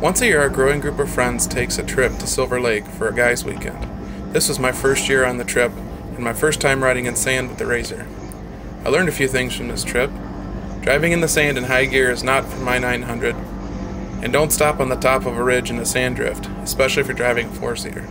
Once a year, a growing group of friends takes a trip to Silver Lake for a guys' weekend. This was my first year on the trip, and my first time riding in sand with the Razor. I learned a few things from this trip. Driving in the sand in high gear is not for my 900, and don't stop on the top of a ridge in a sand drift, especially if you're driving a four-seater.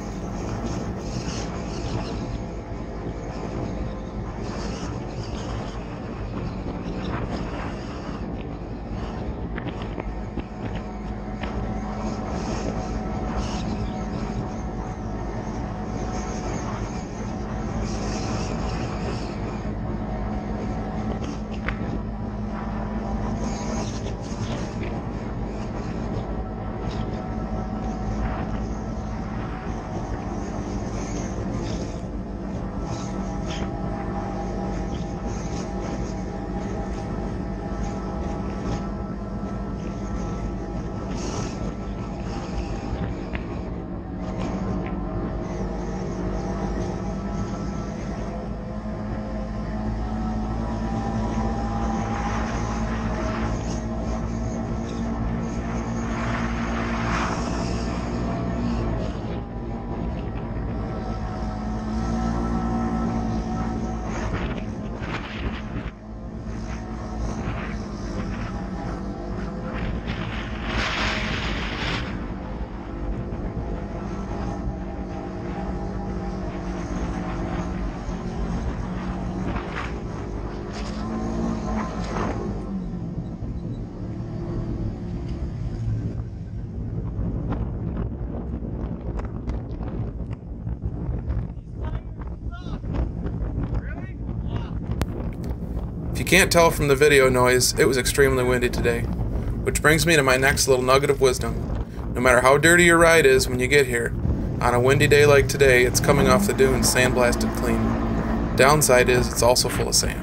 If you can't tell from the video noise, it was extremely windy today. Which brings me to my next little nugget of wisdom. No matter how dirty your ride is when you get here, on a windy day like today, it's coming off the dunes sandblasted clean. Downside is it's also full of sand.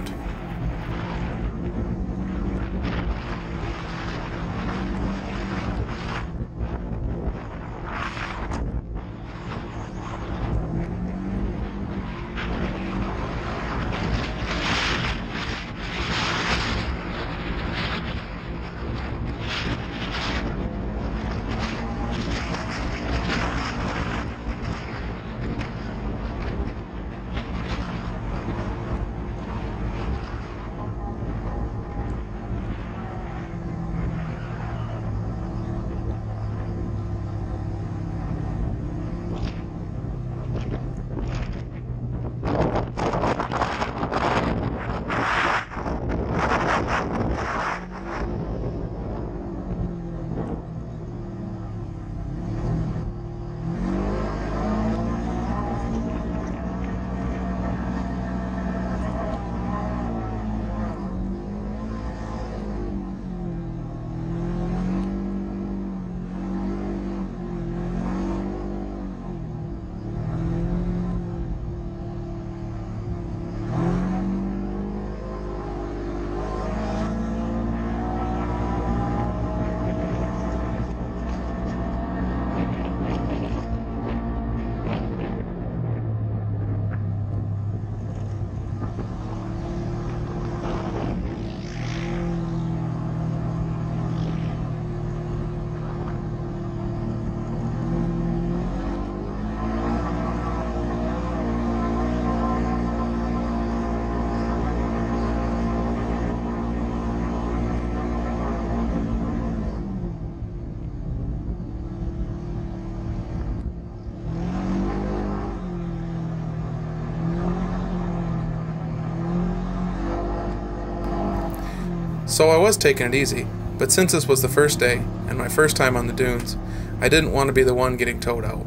So I was taking it easy, but since this was the first day, and my first time on the dunes, I didn't want to be the one getting towed out.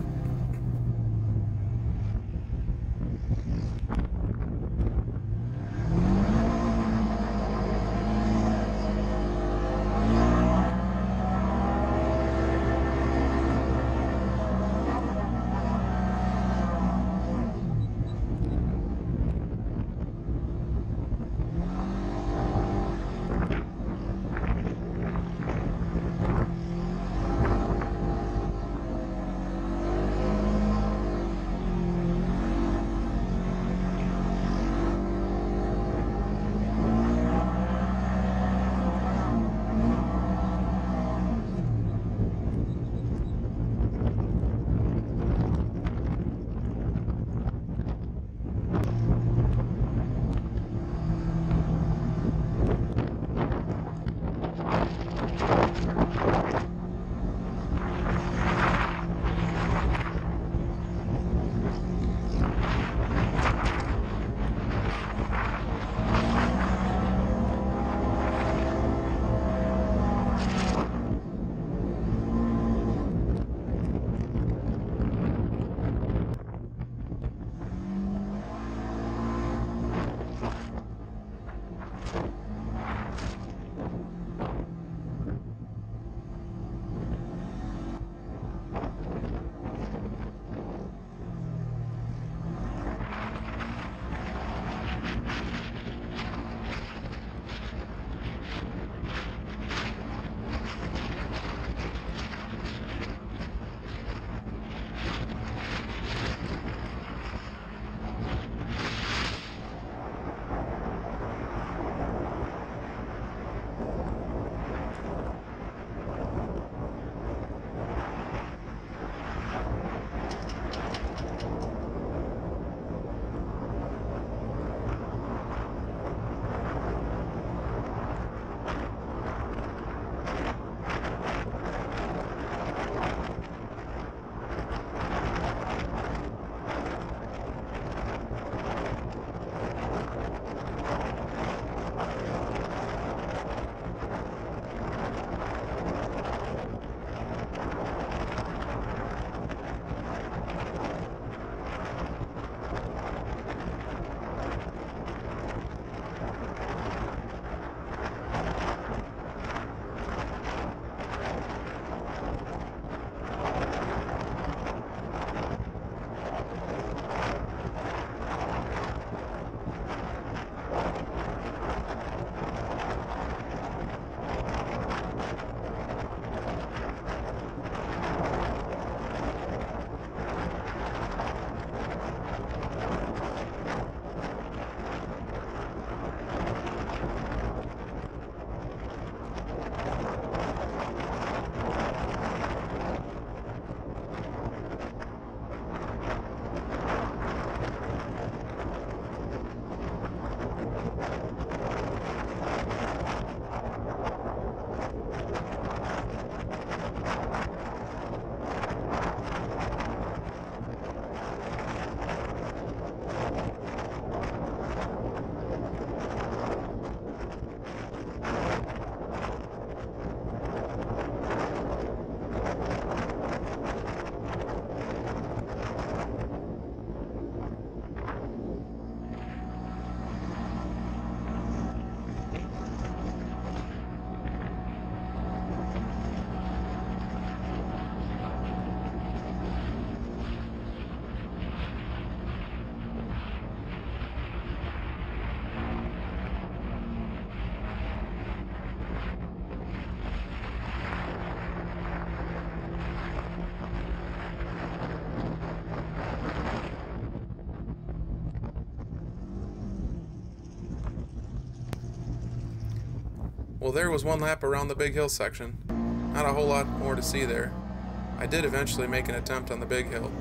Well, there was one lap around the big hill section. Not a whole lot more to see there. I did eventually make an attempt on the big hill.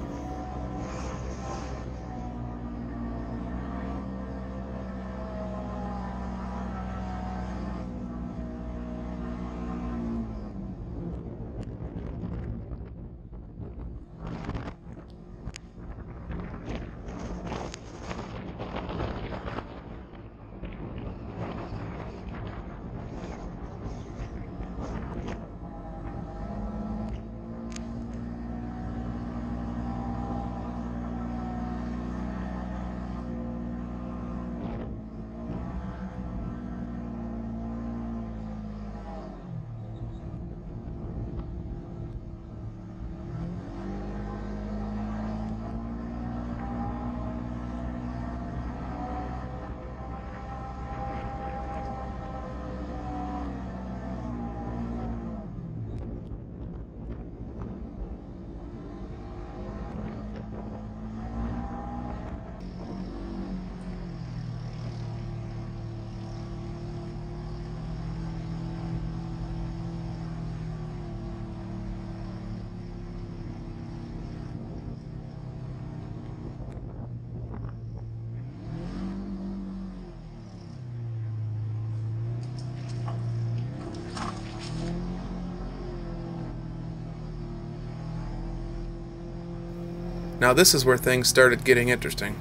Now this is where things started getting interesting.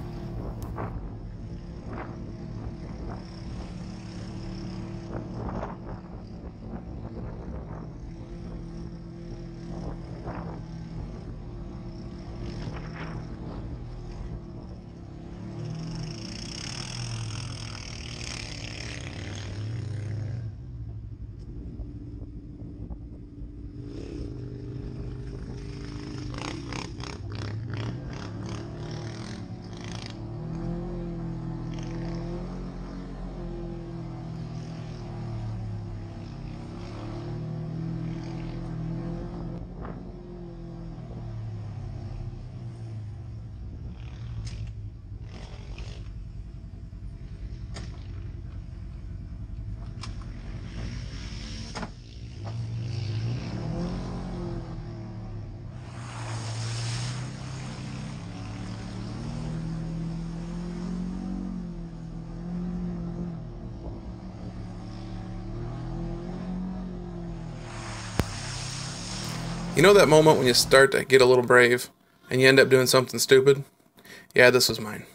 You know that moment when you start to get a little brave and you end up doing something stupid? Yeah, this was mine.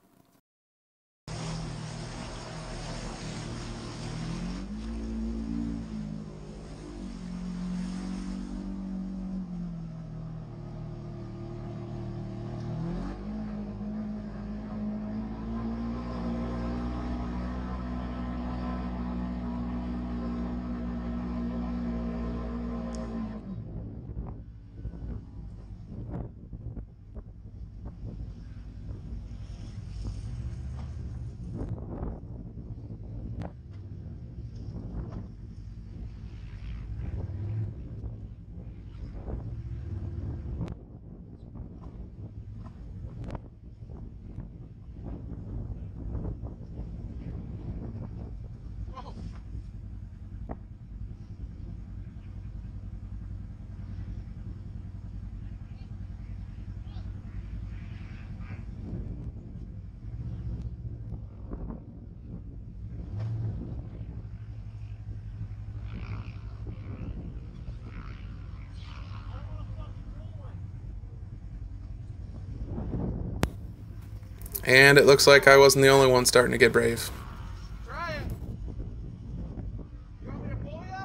And it looks like I wasn't the only one starting to get brave. Try it. You want me to pull ya?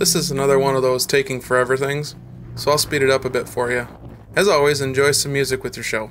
This is another one of those taking forever things, so I'll speed it up a bit for you. As always, enjoy some music with your show.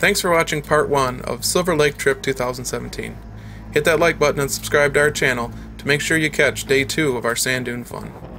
Thanks for watching part 1 of Silver Lake Trip 2017. Hit that like button and subscribe to our channel to make sure you catch day 2 of our sand dune fun.